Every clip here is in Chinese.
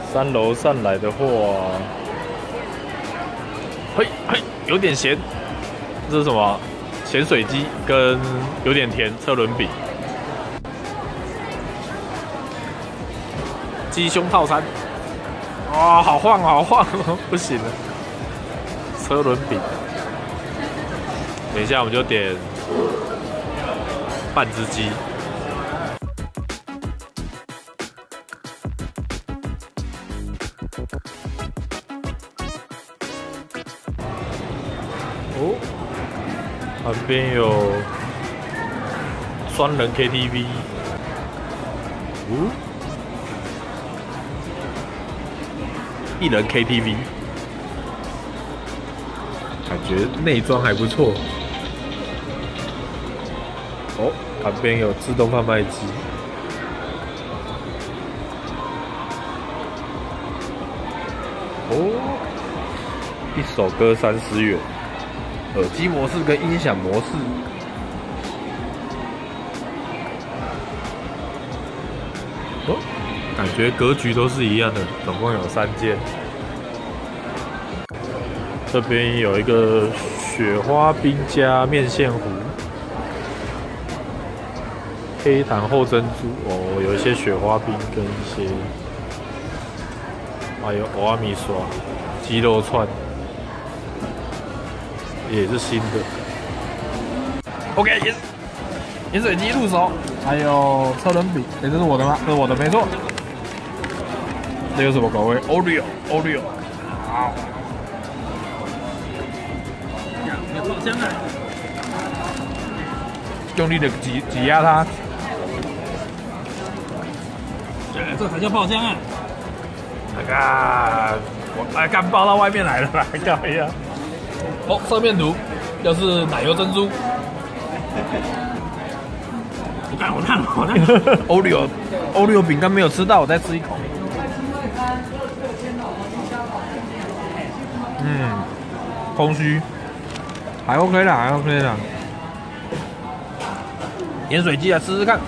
3楼上来的话，嘿，有点咸。这是什么？咸水鸡跟有点甜车轮饼。鸡胸套餐，哇、好晃好晃，不行了。车轮饼，等一下我们就点半只鸡。哦，旁边有双人 KTV。哦，一人 KTV， 感觉内装还不错。哦，旁边有自动贩卖机。哦，一首歌30元。耳机模式跟音响模式，哦，感觉格局都是一样的，总共有3间。这边有一个雪花冰加面线糊，黑糖厚珍珠哦，有一些雪花冰跟一些，还有欧阿米刷、鸡肉串。也是新的。OK， 盐水鸡入手，还有车轮饼。这是我的吗？这是我的，没错。这有什么口味 ？Oreo。好。 有爆浆啊！ 用力的挤压它。 这才叫爆浆啊！ 我干爆到外面来了啦！搞一下。哦，侧面图又是奶油珍珠。 好烫！ Oreo 饼干没有吃到，我再吃一口。空虚，还 OK 啦。盐水鸡来吃吃看。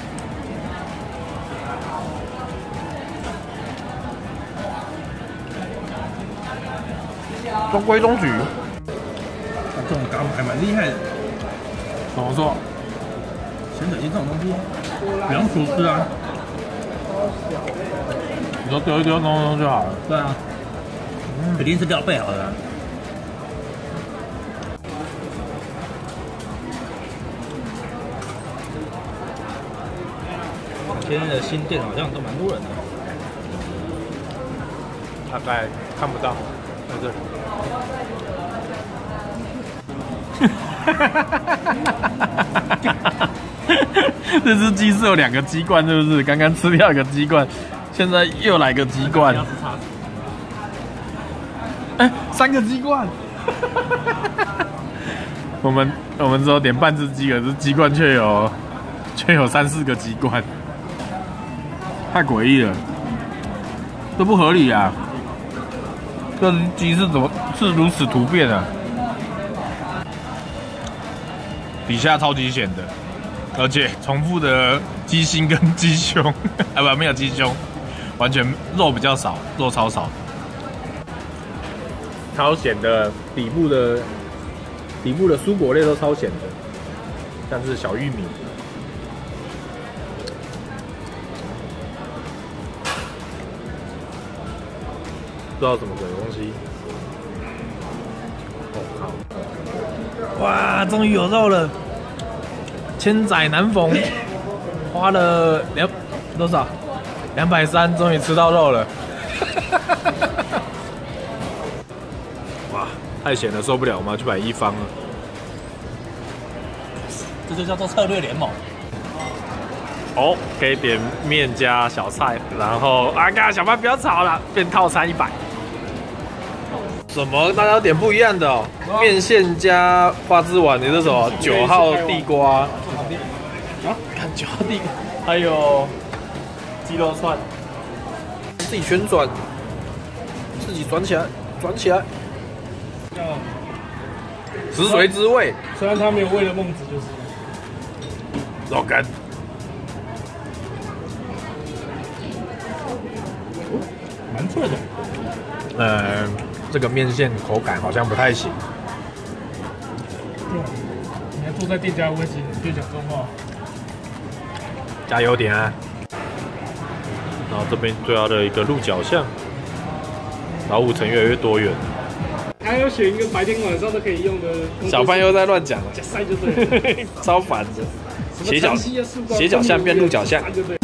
中规中矩。 这种嘎还蛮厉害的。 怎么说？ 咸水鸡这种东西不用熟吃啊。 你说丢一丢弄就好了。 对啊，肯定是料备好的啊。现在的新店好像都蛮多人的。 大概看不到，在这里。这只鸡是有2个鸡冠，是不是？刚刚吃掉1个鸡冠，现在又来个鸡冠。3个鸡冠。我们只有点半只鸡，可是鸡冠却有3、4个鸡冠，太诡异了，这不合理啊！这只鸡是如此突变啊？底下超级咸的，而且重复的鸡心跟鸡胸，没有鸡胸，完全肉比较少，肉超少，超咸的，底部的蔬果类都超咸的，像是小玉米，不知道什么鬼东西。哇，终于有肉了！千载难逢，花了多少？230，终于吃到肉了。哇，太咸了，受不了，我们要去买1方了。 这就叫做策略联盟。 哦，可以点面加小菜，然后小班不要吵了，变套餐100。什么？大家点不一样的哦。面线加花枝丸，你是什么？9号地瓜。啊？看9号地瓜，还有鸡肉串，自己旋转，自己转起来，食髓知味。 虽然他没有为了孟子，就是肉干。 蛮脆的。 这个面线口感好像不太行。 你还坐在店家位置，你就讲这种话。 加油点啊！然后这边最后的一个鹿角巷，老五层越来越多元。 还要选一个白天晚上都可以用的。 小潘又在乱讲了， 加塞就对了， 超烦的。斜角巷变鹿角巷， 就对。